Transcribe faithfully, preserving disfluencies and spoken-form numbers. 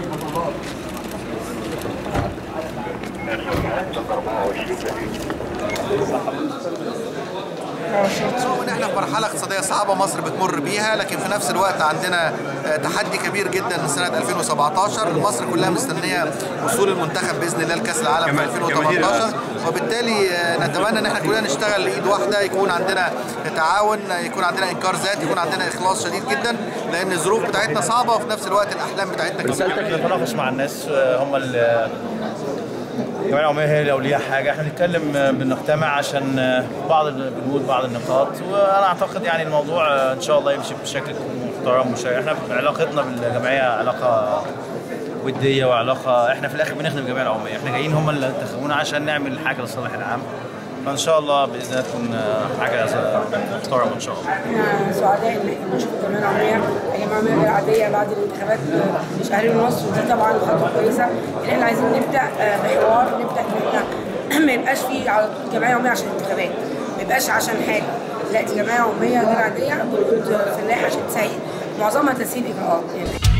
رغم ان احنا في مرحله اقتصاديه صعبه مصر بتمر بيها، لكن في نفس الوقت عندنا تحدي كبير جدا من سنه ألفين وسبعتاشر. مصر كلها مستنيه وصول المنتخب باذن الله لكاس العالم في ألفين وتمنتاشر، وبالتالي نتمنى ان احنا كلنا نشتغل لايد واحده، يكون عندنا تعاون، يكون عندنا انكار ذات، يكون عندنا اخلاص شديد جدا، لان الظروف بتاعتنا صعبه وفي نفس الوقت الاحلام بتاعتنا كبيره. رسالتك نتناقش مع الناس، هم اللي الجمعيه العموميه هي لو ليها حاجه، احنا بنتكلم بنجتمع عشان بعض البنود بعض النقاط، وانا اعتقد يعني الموضوع ان شاء الله يمشي بشكل محترم وشيء. احنا علاقتنا بالجمعيه علاقه وديه وعلاقه، احنا في الاخر بنخدم الجمعيه العموميه، احنا جايين هم اللي انتخبونا عشان نعمل حاجه للصالح العام، فان شاء الله باذن الله تكون حاجه محترمه ان شاء الله. احنا سعداء ان احنا نشوف الجمعيه العموميه الجمعيه العموميه العاديه بعد الانتخابات شهرين ونص، ودي طبعا خطوه كويسه. ان احنا عايزين نبدا بحوار، نبدا ان احنا ما يبقاش في على طول جمعيه عموميه عشان الانتخابات، ما يبقاش عشان حاجه، لا دي جمعيه عموميه غير عاديه، بنود فلاح عشان تسهيل، معظمها تسهيل اجراءات يعني.